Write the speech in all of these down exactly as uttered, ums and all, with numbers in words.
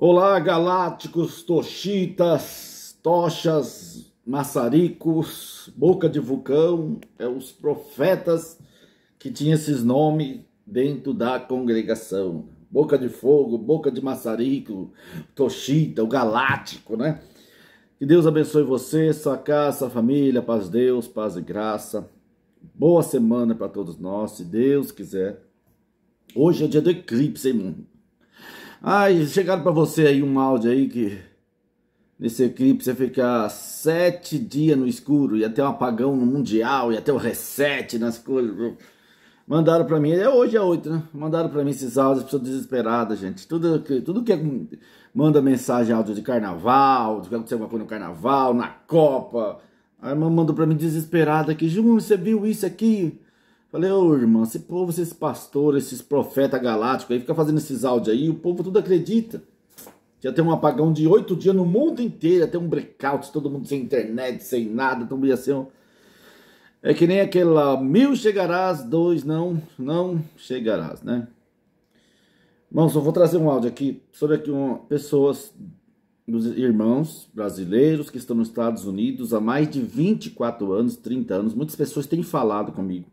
Olá, galácticos, tochitas, tochas, maçaricos, boca de vulcão, é os profetas que tinham esses nomes dentro da congregação. Boca de fogo, boca de maçarico, tochita, o galáctico, né? Que Deus abençoe você, sua casa, sua família, paz de Deus, paz e graça. Boa semana para todos nós, se Deus quiser. Hoje é dia do eclipse, hein, mano? Ai, chegaram para você aí um áudio aí que nesse eclipse você ficar sete dias no escuro, ia ter um apagão no mundial, ia ter um reset nas coisas. Mandaram para mim, é hoje é oito, né? Mandaram para mim esses áudios, pessoas desesperadas, gente. Tudo que, tudo que é, manda mensagem, áudio de carnaval, de que aconteceu alguma coisa no carnaval, na Copa. A irmã mandou para mim desesperada aqui, Júnior, você viu isso aqui? Falei, ô irmão, esse povo, esses pastores, esses profetas galácticos aí, fica fazendo esses áudios aí, o povo tudo acredita. Já tem um apagão de oito dias no mundo inteiro, até um blackout, todo mundo sem internet, sem nada, então ia ser um... É que nem aquela, mil chegarás, dois não, não chegarás, né? Irmãos, eu vou trazer um áudio aqui sobre aqui uma, pessoas, dos irmãos brasileiros que estão nos Estados Unidos há mais de vinte e quatro anos, trinta anos, muitas pessoas têm falado comigo.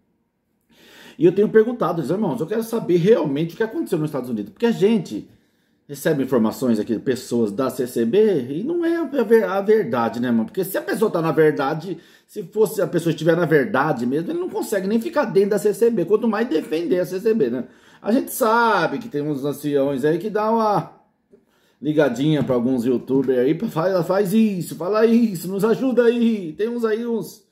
E eu tenho perguntado, irmãos, eu quero saber realmente o que aconteceu nos Estados Unidos. Porque a gente recebe informações aqui de pessoas da C C B e não é a verdade, né, irmão? Porque se a pessoa está na verdade, se fosse a pessoa estiver na verdade mesmo, ele não consegue nem ficar dentro da C C B, quanto mais defender a C C B, né? A gente sabe que tem uns anciões aí que dá uma ligadinha para alguns youtubers aí, faz, faz isso, fala isso, nos ajuda aí. Tem uns aí, uns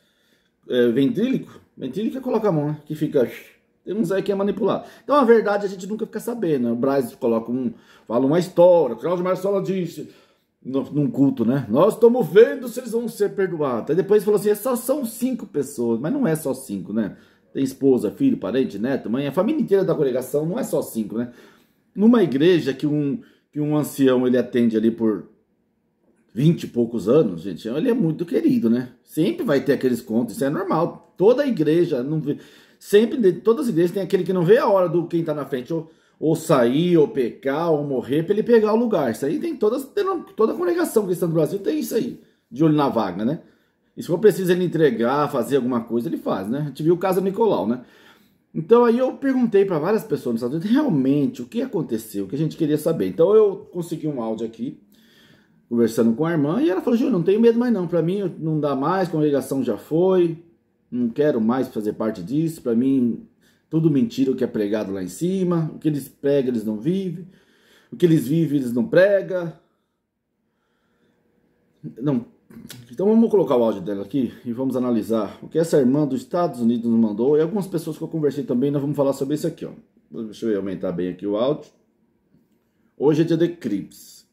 é, ventrílico. Ventrílico é coloca a mão, né? Que fica... Tem uns aí que é manipulado. Então, a verdade, a gente nunca fica sabendo, né? O Braz coloca um... Fala uma história. O Cláudio Marçola disse... No, num culto, né? Nós estamos vendo se eles vão ser perdoados. Aí depois falou assim... Só são cinco pessoas. Mas não é só cinco, né? Tem esposa, filho, parente, neto, mãe. A família inteira da congregação não é só cinco, né? Numa igreja que um, que um ancião ele atende ali por... vinte e poucos anos, gente, ele é muito querido, né? Sempre vai ter aqueles contos, isso é normal. Toda igreja, não vê, sempre, todas as igrejas tem aquele que não vê a hora do quem tá na frente, ou, ou sair, ou pecar, ou morrer, para ele pegar o lugar. Isso aí tem todas, toda a congregação cristã do Brasil tem isso aí, de olho na vaga, né? E se for preciso ele entregar, fazer alguma coisa, ele faz, né? A gente viu o caso Nicolau, né? Então aí eu perguntei para várias pessoas nos Estados Unidos, realmente, o que aconteceu, o que a gente queria saber. Então eu consegui um áudio aqui, conversando com a irmã, e ela falou, Júnior, não tenho medo mais não, para mim não dá mais, a congregação já foi, não quero mais fazer parte disso, para mim tudo mentira o que é pregado lá em cima, o que eles pregam eles não vivem, o que eles vivem eles não pregam. Não. Então vamos colocar o áudio dela aqui e vamos analisar o que essa irmã dos Estados Unidos nos mandou, e algumas pessoas que eu conversei também, nós vamos falar sobre isso aqui, ó. Deixa eu aumentar bem aqui o áudio. Hoje é dia de eclipse.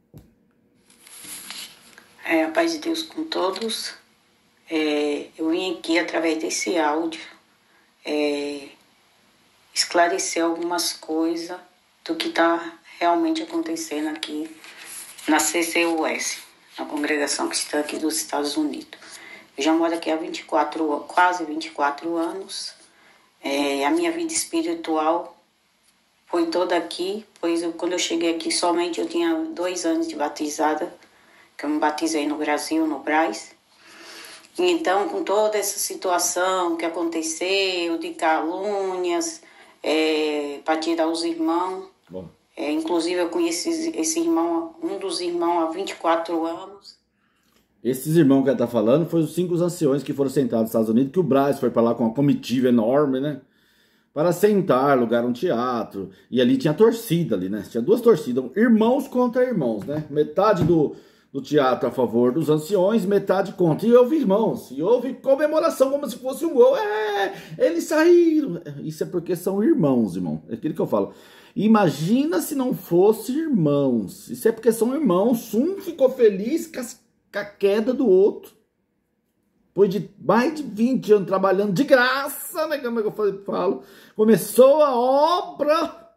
É, a paz de Deus com todos. É, eu vim aqui através desse áudio é, esclarecer algumas coisas do que está realmente acontecendo aqui na C C U S, na Congregação Cristã aqui dos Estados Unidos. Eu já moro aqui há vinte e quatro, quase vinte e quatro anos. É, a minha vida espiritual foi toda aqui, pois eu, quando eu cheguei aqui somente eu tinha dois anos de batizada, que eu me batizei no Brasil, no Braz. Então, com toda essa situação que aconteceu, de calúnias, é, para tirar os irmãos, é, inclusive eu conheci esse irmão, um dos irmãos há vinte e quatro anos. Esses irmãos que ela está falando foram os cinco anciões que foram sentados nos Estados Unidos, que o Braz foi para lá com uma comitiva enorme, né? Para sentar, alugaram um teatro, e ali tinha torcida ali, né? Tinha duas torcidas, irmãos contra irmãos, né? Metade do... do teatro a favor dos anciões, metade contra. E houve irmãos, e houve comemoração como se fosse um gol. É, eles saíram. Isso é porque são irmãos, irmão. É aquilo que eu falo. Imagina se não fosse irmãos. Isso é porque são irmãos. Um ficou feliz com a queda do outro. Depois de mais de vinte anos trabalhando de graça, né? Como é que eu falo? Começou a obra.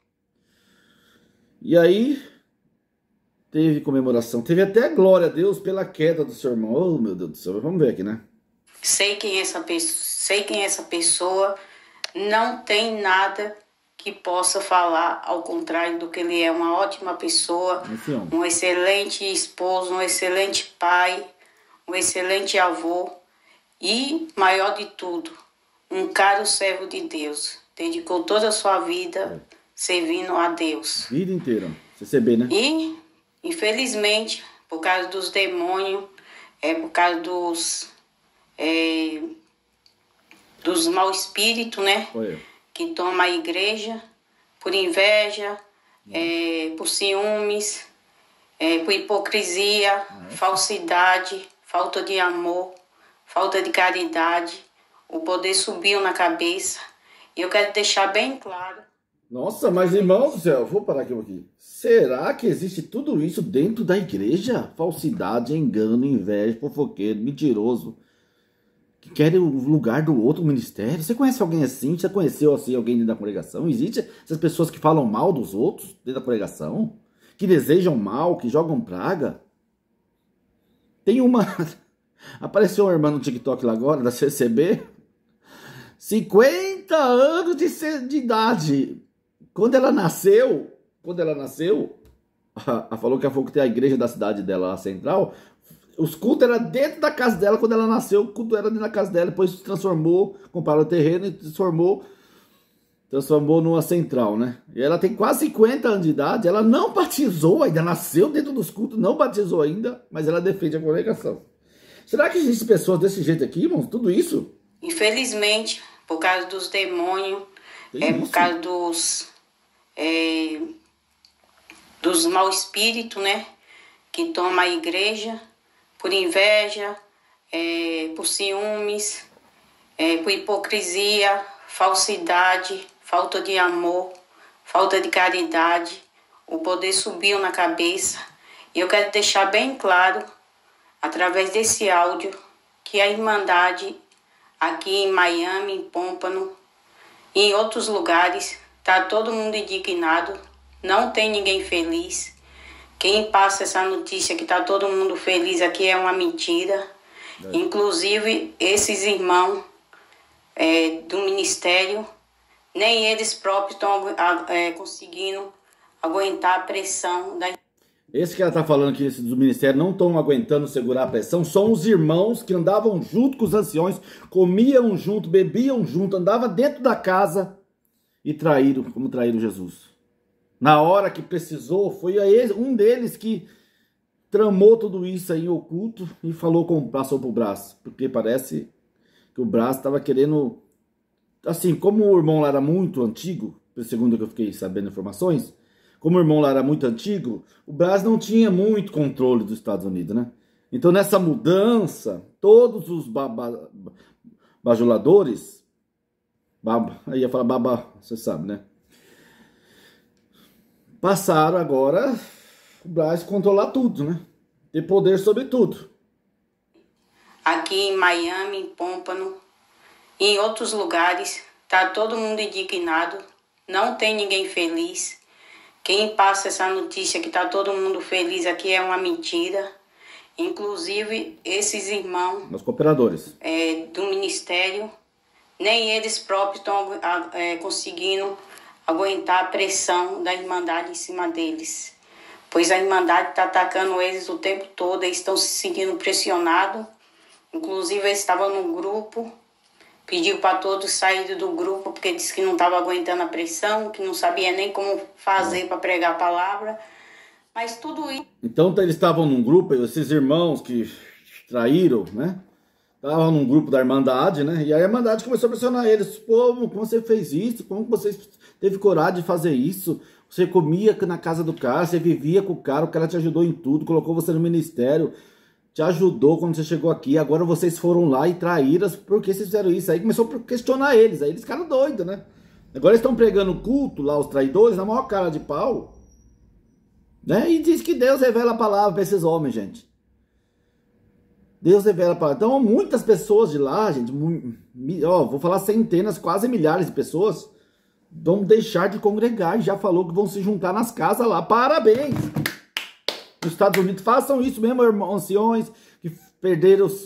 E aí... teve comemoração, teve até glória a Deus pela queda do seu irmão. Oh, meu Deus do céu, vamos ver aqui, né? Sei quem é essa pessoa, sei quem é essa pessoa, não tem nada que possa falar ao contrário do que ele é. Uma ótima pessoa, um excelente esposo, um excelente pai, um excelente avô e, maior de tudo, um caro servo de Deus. Dedicou toda a sua vida servindo a Deus. Vida inteira. C C B, né? E, infelizmente, por causa dos demônios, é por causa dos, é, dos maus espíritos, né? Olha. Que toma a igreja por inveja, é, por ciúmes, é, por hipocrisia, Nossa. falsidade, falta de amor, falta de caridade. O poder subiu na cabeça. E eu quero deixar bem claro. Nossa, mas irmãos do céu, vou parar aqui um pouquinho. Será que existe tudo isso dentro da igreja? Falsidade, engano, inveja, fofoqueiro, mentiroso, que querem o lugar do outro ministério? Você conhece alguém assim? Você conheceu assim alguém dentro da congregação? Existe essas pessoas que falam mal dos outros dentro da congregação? Que desejam mal, que jogam praga? Tem uma... Apareceu uma irmã no TikTok lá agora, da C C B. cinquenta anos de, de idade. Quando ela nasceu, quando ela nasceu, ela falou que a que tem a igreja da cidade dela, a central, os cultos eram dentro da casa dela. Quando ela nasceu, o culto era dentro da casa dela, depois se transformou, comparou o terreno e transformou, transformou numa central, né? E ela tem quase cinquenta anos de idade, ela não batizou, ainda nasceu dentro dos cultos, não batizou ainda, mas ela defende a congregação. Será que existem pessoas desse jeito aqui, irmãos? Tudo isso? Infelizmente, por causa dos demônios, Tem é isso? por causa dos... É, dos maus espíritos, né, que toma a igreja por inveja, é, por ciúmes, é, por hipocrisia, falsidade, falta de amor, falta de caridade. O poder subiu na cabeça. E eu quero deixar bem claro, através desse áudio, que a Irmandade aqui em Miami, em Pompano e em outros lugares, está todo mundo indignado, não tem ninguém feliz. Quem passa essa notícia que está todo mundo feliz aqui é uma mentira. É. Inclusive, esses irmãos é, do ministério, nem eles próprios estão é, conseguindo aguentar a pressão da... Esse que ela está falando que esses do ministério não estão aguentando segurar a pressão, são os irmãos que andavam junto com os anciões, comiam junto, bebiam junto, andavam dentro da casa e traíram, como traíram Jesus. Na hora que precisou, foi um deles que tramou tudo isso aí oculto e falou com passou pro braço, porque parece que o braço estava querendo, assim, como o irmão lá era muito antigo, segundo o que eu fiquei sabendo informações, como o irmão lá era muito antigo, o Brasil não tinha muito controle dos Estados Unidos, né? Então, nessa mudança, todos os baba, bajuladores, baba, aí ia falar baba, você sabe, né? Passaram agora o Brasil controlar tudo, né? Ter poder sobre tudo. Aqui em Miami, em Pompano, e em outros lugares, tá todo mundo indignado, não tem ninguém feliz. Quem passa essa notícia que está todo mundo feliz aqui é uma mentira. Inclusive, esses irmãos... Os cooperadores. É, do ministério, nem eles próprios estão é, conseguindo aguentar a pressão da Irmandade em cima deles. Pois a Irmandade está atacando eles o tempo todo, eles estão se sentindo pressionados. Inclusive, eles estavam num grupo... Pediu para todos saírem do grupo porque disse que não estava aguentando a pressão, que não sabia nem como fazer para pregar a palavra. Mas tudo isso... Então eles estavam num grupo, esses irmãos que traíram, né? Estavam num grupo da Irmandade, né? E a Irmandade começou a pressionar eles. Pô, como você fez isso? Como você teve coragem de fazer isso? Você comia na casa do cara, você vivia com o cara, o cara te ajudou em tudo, colocou você no ministério... te ajudou quando você chegou aqui, agora vocês foram lá e traíram, por que vocês fizeram isso? Aí começou a questionar eles, aí eles ficaram doidos, né? Agora eles estão pregando culto lá, os traidores, na maior cara de pau, né? E diz que Deus revela a palavra para esses homens, gente. Deus revela a palavra. Então muitas pessoas de lá, gente, ó, vou falar centenas, quase milhares de pessoas, vão deixar de congregar, já falou que vão se juntar nas casas lá, parabéns! Nos Estados Unidos, façam isso mesmo, irmãos, anciões que perderam,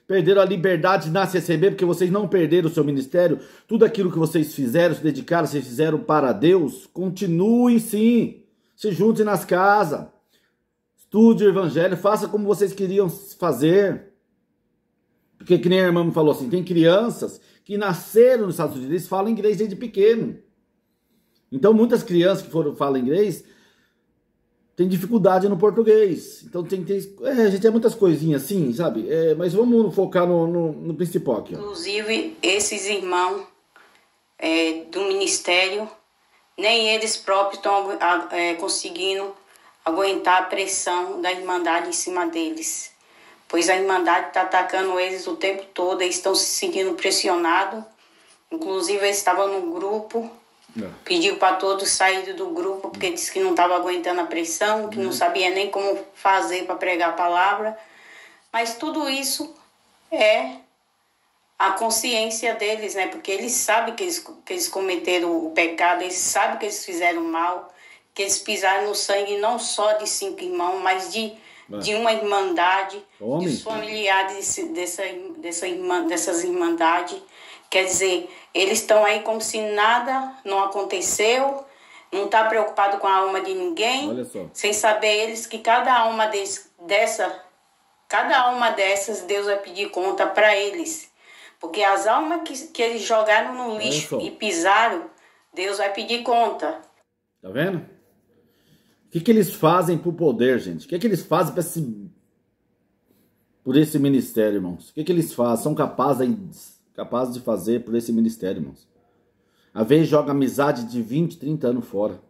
perderam a liberdade na C C B, porque vocês não perderam o seu ministério. Tudo aquilo que vocês fizeram, se dedicaram, vocês fizeram para Deus. Continuem sim. Se juntem nas casas. Estude o evangelho. Faça como vocês queriam fazer. Porque que nem a irmã me falou assim, tem crianças que nasceram nos Estados Unidos, eles falam inglês desde pequeno. Então muitas crianças que foram falam inglês têm dificuldade no português. Então tem que ter... É, a gente tem muitas coisinhas assim, sabe? É, mas vamos focar no, no, no principal aqui. Ó. Inclusive, esses irmãos é, do ministério, nem eles próprios estão é, conseguindo aguentar a pressão da Irmandade em cima deles. Pois a Irmandade está atacando eles o tempo todo, eles estão se sentindo pressionados. Inclusive, eles estavam no grupo, é. pediu para todos saírem do grupo, porque disse que não estava aguentando a pressão, que é. não sabia nem como fazer para pregar a palavra. Mas tudo isso é a consciência deles, né? Porque eles sabem que eles, que eles cometeram o pecado, eles sabem que eles fizeram mal, que eles pisaram no sangue não só de cinco irmãos, mas de... de uma irmandade, Homem. dos familiares dessa, dessa irmã, dessas irmandades. Quer dizer, eles estão aí como se nada não aconteceu, não está preocupado com a alma de ninguém, sem saber eles que cada alma desse, dessa, cada alma dessas Deus vai pedir conta para eles. Porque as almas que, que eles jogaram no lixo e pisaram, Deus vai pedir conta. Tá vendo? O que, que eles fazem por poder, gente? O que, que eles fazem pra esse... por esse ministério, irmãos? O que, que eles fazem? São capazes, capazes de fazer por esse ministério, irmãos? Às vezes joga amizade de vinte, trinta anos fora.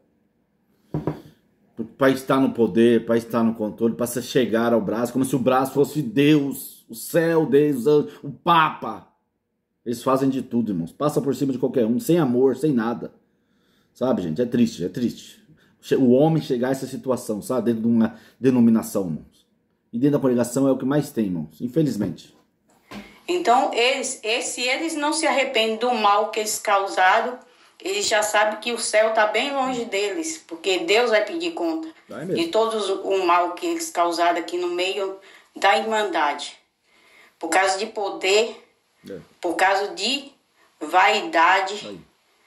Para estar no poder, para estar no controle, para se chegar ao braço, como se o braço fosse Deus, o céu, Deus, o Papa. Eles fazem de tudo, irmãos. Passa por cima de qualquer um, sem amor, sem nada. Sabe, gente? É triste, é triste. O homem chegar a essa situação, sabe? Dentro de uma denominação, irmãos. E dentro da pregação é o que mais tem, irmãos. Infelizmente. Então, eles, se eles não se arrependem do mal que eles causaram, eles já sabem que o céu está bem longe deles. Porque Deus vai pedir conta de todo o mal que eles causaram aqui no meio da Irmandade. Por causa de poder, é. por causa de vaidade. Aí.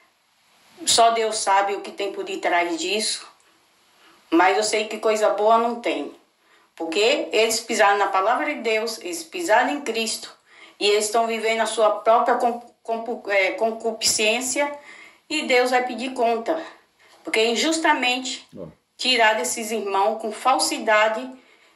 Só Deus sabe o que tem por detrás disso. Mas eu sei que coisa boa não tem. Porque eles pisaram na palavra de Deus, eles pisaram em Cristo. E eles estão vivendo a sua própria concupiscência. E Deus vai pedir conta. Porque injustamente oh. tirar desses irmãos com falsidade,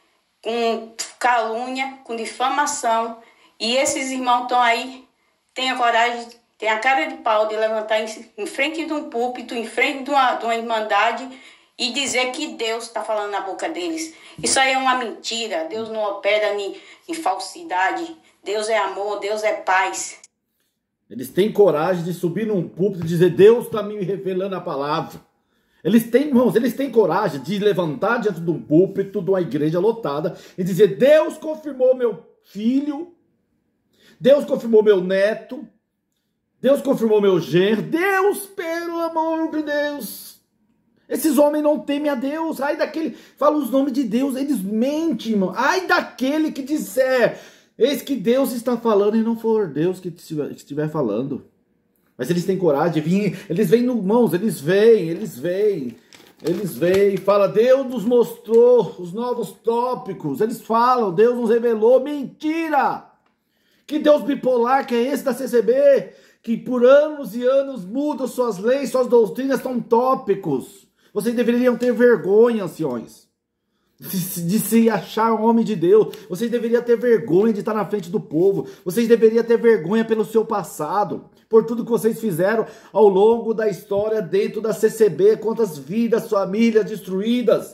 com calúnia, com difamação. E esses irmãos estão aí, têm a coragem... tem a cara de pau de levantar em, em frente de um púlpito, em frente de uma, de uma irmandade e dizer que Deus está falando na boca deles. Isso aí é uma mentira. Deus não opera em, em falsidade. Deus é amor, Deus é paz. Eles têm coragem de subir num púlpito e dizer Deus está me revelando a palavra. Eles têm, irmãos, eles têm coragem de levantar diante de um púlpito, de uma igreja lotada e dizer Deus confirmou meu filho, Deus confirmou meu neto, Deus confirmou meu genro. Deus, pelo amor de Deus. Esses homens não temem a Deus. Ai daquele... fala os nomes de Deus. Eles mentem, irmão. Ai daquele que disser... eis que Deus está falando e não for Deus que estiver, que estiver falando. Mas eles têm coragem de vir. Eles vêm, irmãos. Eles vêm. Eles vêm. Eles vêm e falam. Deus nos mostrou os novos tópicos. Eles falam. Deus nos revelou. Mentira. Que Deus bipolar que é esse da C C B... que por anos e anos mudam suas leis, suas doutrinas, são tópicos. Vocês deveriam ter vergonha, anciões, de, de se achar um homem de Deus. Vocês deveriam ter vergonha de estar na frente do povo. Vocês deveriam ter vergonha pelo seu passado, por tudo que vocês fizeram ao longo da história dentro da C C B, quantas vidas, famílias destruídas,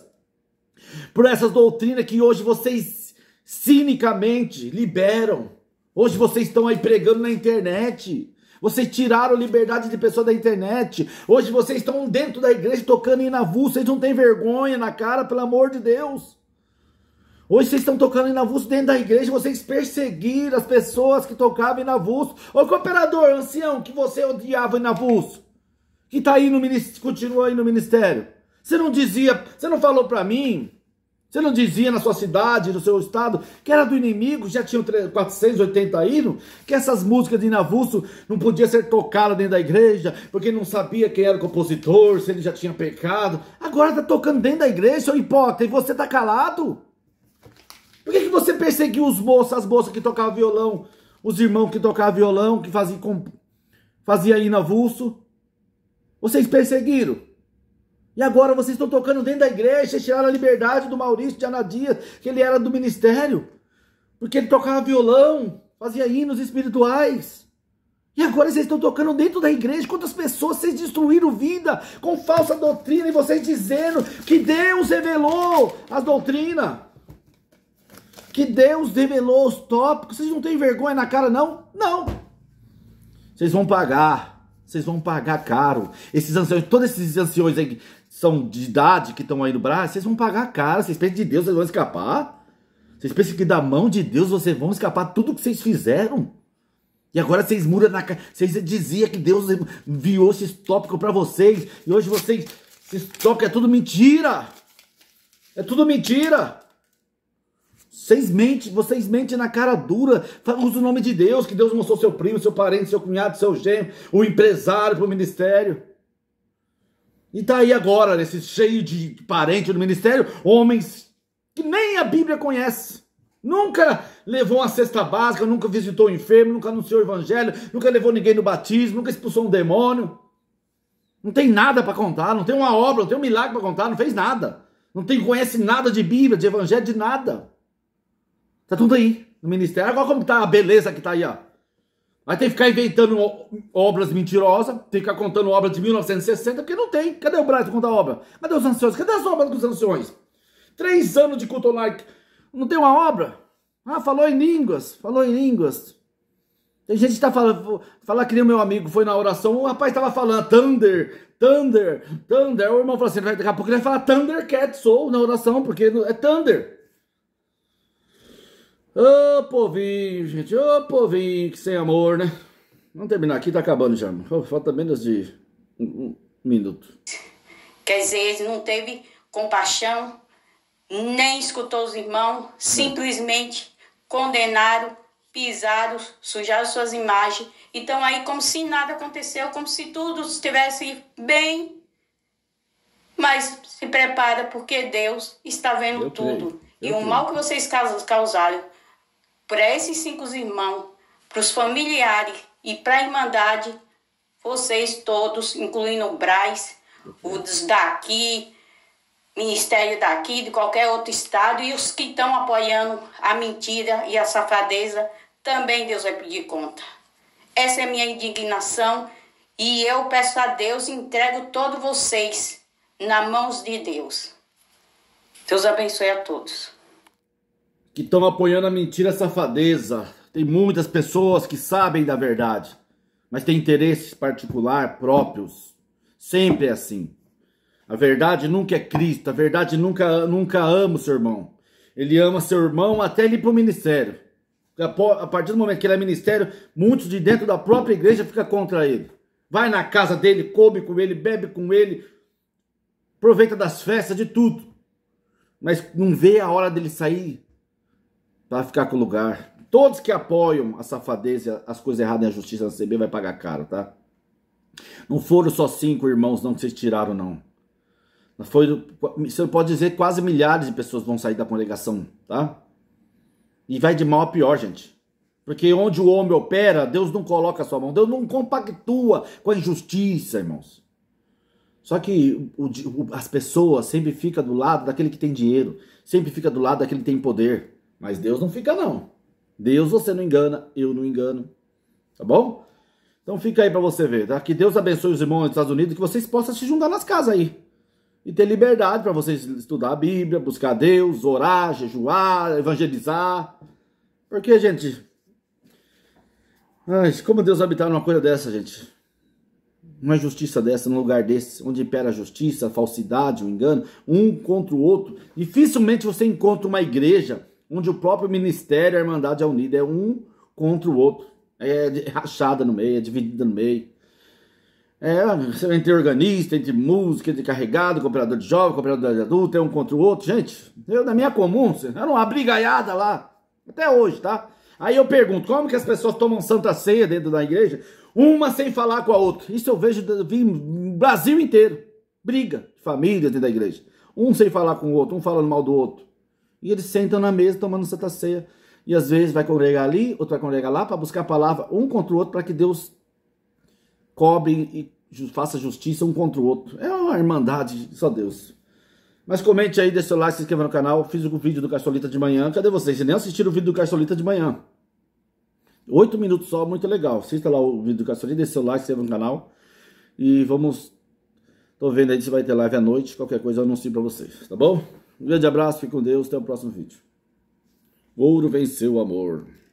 por essas doutrinas que hoje vocês cinicamente liberam. Hoje vocês estão aí pregando na internet. Vocês tiraram liberdade de pessoa da internet. Hoje vocês estão dentro da igreja tocando em avulso. Vocês não têm vergonha na cara, pelo amor de Deus. Hoje vocês estão tocando em avulso dentro da igreja. Vocês perseguiram as pessoas que tocavam em avulso. Ô cooperador, ancião, que você odiava em avulso, que tá aí no ministério, continua aí no ministério. Você não dizia, você não falou pra mim, Você não dizia na sua cidade, no seu estado, que era do inimigo, já tinham quatrocentos e oitenta hinos, que essas músicas de Inavulso não podiam ser tocadas dentro da igreja, porque não sabia quem era o compositor, se ele já tinha pecado. Agora está tocando dentro da igreja, seu hipócrita, e você está calado? Por que, que você perseguiu os moços, as moças que tocavam violão, os irmãos que tocavam violão, que faziam, faziam Inavulso? Vocês perseguiram. E agora vocês estão tocando dentro da igreja, vocês tiraram a liberdade do Maurício de Anadia, que ele era do ministério, porque ele tocava violão, fazia hinos espirituais. E agora vocês estão tocando dentro da igreja. Quantas pessoas vocês destruíram vida com falsa doutrina, e vocês dizendo que Deus revelou as doutrinas, que Deus revelou os tópicos. Vocês não têm vergonha na cara, não? Não. Vocês vão pagar, vocês vão pagar caro. Esses anciões, todos esses anciões aí são de idade, que estão aí no braço, vocês vão pagar caro. Vocês pensam de Deus, vocês vão escapar? Vocês pensam que da mão de Deus vocês vão escapar tudo que vocês fizeram? E agora vocês mudam na cara. Vocês diziam que Deus enviou esses tópicos para vocês, e hoje vocês, esses tópicos é tudo mentira. É tudo mentira. Vocês mentem, vocês mentem na cara dura. Usa o nome de Deus, que Deus mostrou seu primo, seu parente, seu cunhado, seu genro, o empresário para o ministério. E tá aí agora, esse cheio de parente no ministério, homens que nem a Bíblia conhece. Nunca levou uma cesta básica, nunca visitou o enfermo, nunca anunciou o evangelho, nunca levou ninguém no batismo, nunca expulsou um demônio. Não tem nada para contar, não tem uma obra, não tem um milagre para contar, não fez nada. Não tem, conhece nada de Bíblia, de evangelho, de nada. Tá tudo aí no ministério. Agora como tá a beleza que tá aí, ó. Aí tem que ficar inventando obras mentirosas, tem que ficar contando obras de mil novecentos e sessenta, porque não tem. Cadê o Brasil contar obra? Cadê os anciões? Cadê as obras dos anciões? Três anos de culto online, não tem uma obra? Ah, falou em línguas, falou em línguas. Tem gente que tá falando, falar que nem o meu amigo foi na oração, o rapaz tava falando Thunder, Thunder, Thunder. O irmão falou assim, daqui a pouco ele vai falar Thundercat Soul na oração, porque é Thunder. Ô, povinho, gente, ô, povinho, que sem amor, né? Vamos terminar aqui, tá acabando já. Falta menos de um, um minuto. Quer dizer, ele não teve compaixão, nem escutou os irmãos, simplesmente condenaram, pisaram, sujaram suas imagens. Então aí como se nada aconteceu, como se tudo estivesse bem. Mas se prepara, porque Deus está vendo tudo. E o mal que vocês causaram para esses cinco irmãos, para os familiares e para a Irmandade, vocês todos, incluindo o Braz, os daqui, ministério daqui, de qualquer outro estado, e os que estão apoiando a mentira e a safadeza, também Deus vai pedir conta. Essa é a minha indignação, e eu peço a Deus e entrego todos vocês nas mãos de Deus. Deus abençoe a todos. Que estão apoiando a mentira e a safadeza. Tem muitas pessoas que sabem da verdade, mas tem interesses particulares próprios. Sempre é assim. A verdade nunca é Cristo. A verdade nunca, nunca ama o seu irmão. Ele ama seu irmão até ele ir para o ministério. A partir do momento que ele é ministério, muitos de dentro da própria igreja ficam contra ele. Vai na casa dele, come com ele, bebe com ele, aproveita das festas, de tudo. Mas não vê a hora dele sair para ficar com o lugar. Todos que apoiam a safadeza, as coisas erradas e a justiça na C B vai pagar caro, tá? Não foram só cinco irmãos não que vocês tiraram, não. Foi, você pode dizer, quase milhares de pessoas vão sair da congregação, tá? E vai de mal a pior, gente. Porque onde o homem opera, Deus não coloca a sua mão. Deus não compactua com a injustiça, irmãos. Só que o, o, as pessoas sempre ficam do lado daquele que tem dinheiro. Sempre fica do lado daquele que tem poder. Mas Deus não fica, não. Deus você não engana, eu não engano. Tá bom? Então fica aí pra você ver, tá? Que Deus abençoe os irmãos dos Estados Unidos, que vocês possam se juntar nas casas aí. E ter liberdade para vocês estudar a Bíblia, buscar Deus, orar, jejuar, evangelizar. Porque, gente... Ai, como Deus habitar numa coisa dessa, gente? Uma justiça dessa, num lugar desse, onde impera a justiça, a falsidade, o engano, um contra o outro. Dificilmente você encontra uma igreja onde o próprio ministério, a Irmandade é unida, é um contra o outro. É rachada no meio, é dividida no meio. É, entre organista, entre música, entre carregado, cooperador de jovem, cooperador de adulto, é um contra o outro. Gente, eu na minha comum, era uma brigaiada lá, até hoje, tá? Aí eu pergunto, como que as pessoas tomam Santa Ceia dentro da igreja, uma sem falar com a outra? Isso eu vejo no Brasil inteiro, briga de família dentro da igreja. Um sem falar com o outro, um falando mal do outro. E eles sentam na mesa tomando Santa Ceia. E às vezes vai congregar ali, outro vai congregar lá, para buscar a palavra um contra o outro, para que Deus cobre e faça justiça um contra o outro. É uma irmandade, só Deus. Mas comente aí, deixa seu like, se inscreva no canal. Fiz o vídeo do Caçolita de manhã. Cadê vocês? Vocês nem assistiram o vídeo do Caçolita de manhã. Oito minutos só, muito legal. Assista lá o vídeo do Caçolita, deixa seu like, se inscreva no canal. E vamos... Tô vendo aí se vai ter live à noite. Qualquer coisa eu anuncio pra vocês, tá bom? Um grande abraço, fique com Deus. Até o próximo vídeo. Ouro venceu o amor.